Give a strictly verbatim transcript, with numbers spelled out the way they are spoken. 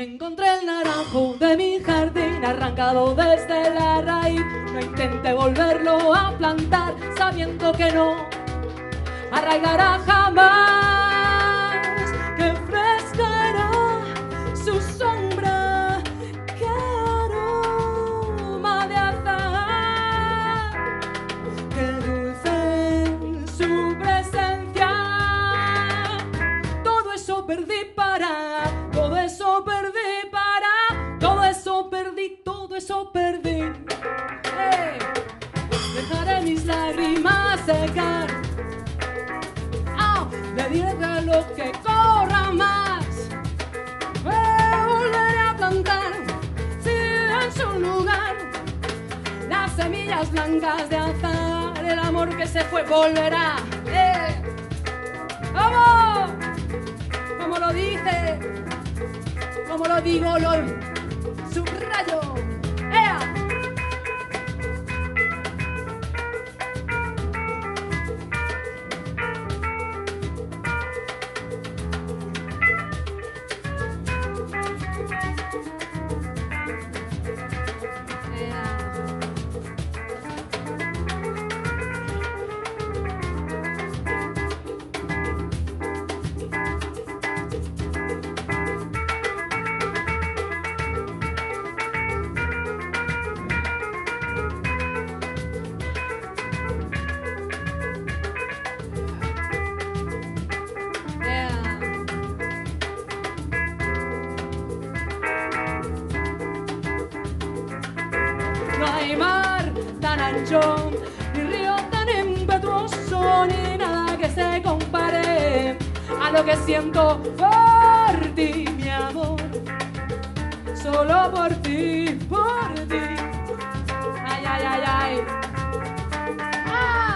Encontré el naranjo de mi jardín arrancado desde la raíz. No intenté volverlo a plantar sabiendo que no arraigará jamás, que fresca era su sombra, que aroma de azahar, que dulce en su presencia. Todo eso perdí para, todo eso perdí para, todo eso perdí, todo eso perdí. Hey. Dejaré mis lágrimas secar. Le diré que lo que corra más, me volveré a plantar, sí, en su lugar, las semillas blancas de azahar. El amor que se fue volverá. ¡Eh! ¡Vamos! Como lo dice, como lo digo, lo subrayo. ¡Ea! No hay mar tan ancho, ni río tan impetuoso, ni nada que se compare a lo que siento por ti, mi amor. Solo por ti, por ti. Ay, ay, ay, ay. ¡Ah!